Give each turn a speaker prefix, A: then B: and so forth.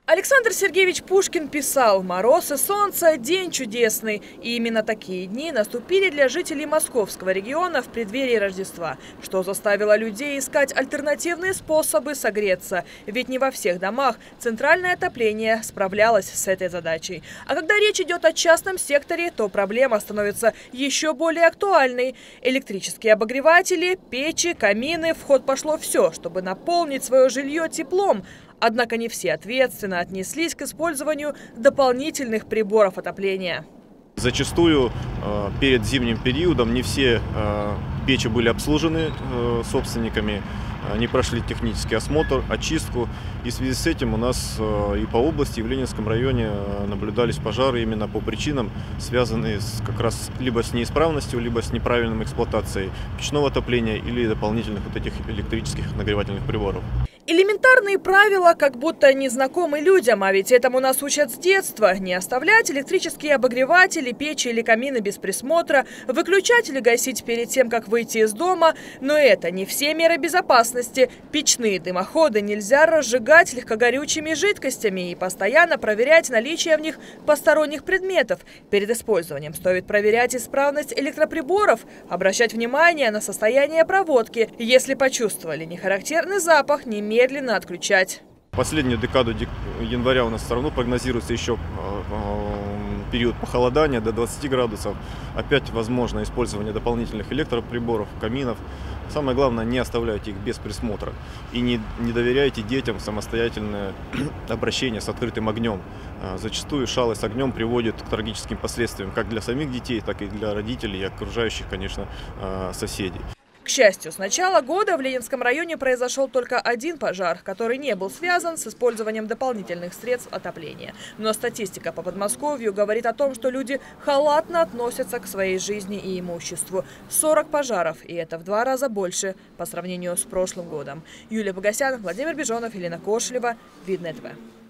A: Александр Сергеевич Пушкин писал: «Мороз и солнце – день чудесный». И именно такие дни наступили для жителей московского региона в преддверии Рождества, что заставило людей искать альтернативные способы согреться. Ведь не во всех домах центральное отопление справлялось с этой задачей. А когда речь идет о частном секторе, то проблема становится еще более актуальной. Электрические обогреватели, печи, камины – в ход пошло все, чтобы наполнить свое жилье теплом. Однако не все ответственно отнеслись к использованию дополнительных приборов отопления.
B: Зачастую перед зимним периодом не все печи были обслужены собственниками, не прошли технический осмотр, очистку. И в связи с этим у нас и по области, и в Ленинском районе наблюдались пожары именно по причинам, связанные как раз либо с неисправностью, либо с неправильной эксплуатацией печного отопления или дополнительных вот этих электрических нагревательных приборов.
A: Элементарные правила как будто незнакомы людям, а ведь этому нас учат с детства. Не оставлять электрические обогреватели, печи или камины без присмотра, выключать или гасить перед тем, как выйти из дома. Но это не все меры безопасности. Печные дымоходы нельзя разжигать легкогорючими жидкостями и постоянно проверять наличие в них посторонних предметов. Перед использованием стоит проверять исправность электроприборов, обращать внимание на состояние проводки. Если почувствовали нехарактерный запах, немедленно отключать.
B: Последнюю декаду января у нас все равно прогнозируется еще период похолодания до 20 градусов. Опять возможно использование дополнительных электроприборов, каминов. Самое главное, не оставляйте их без присмотра. И не доверяйте детям самостоятельное обращение с открытым огнем. Зачастую шалость с огнем приводит к трагическим последствиям как для самих детей, так и для родителей и окружающих, конечно, соседей.
A: К счастью, с начала года в Ленинском районе произошел только один пожар, который не был связан с использованием дополнительных средств отопления. Но статистика по Подмосковью говорит о том, что люди халатно относятся к своей жизни и имуществу. 40 пожаров, и это в 2 раза больше по сравнению с прошлым годом. Юлия Погосян, Владимир Бежонов, Елена Кошелева, Видное ТВ.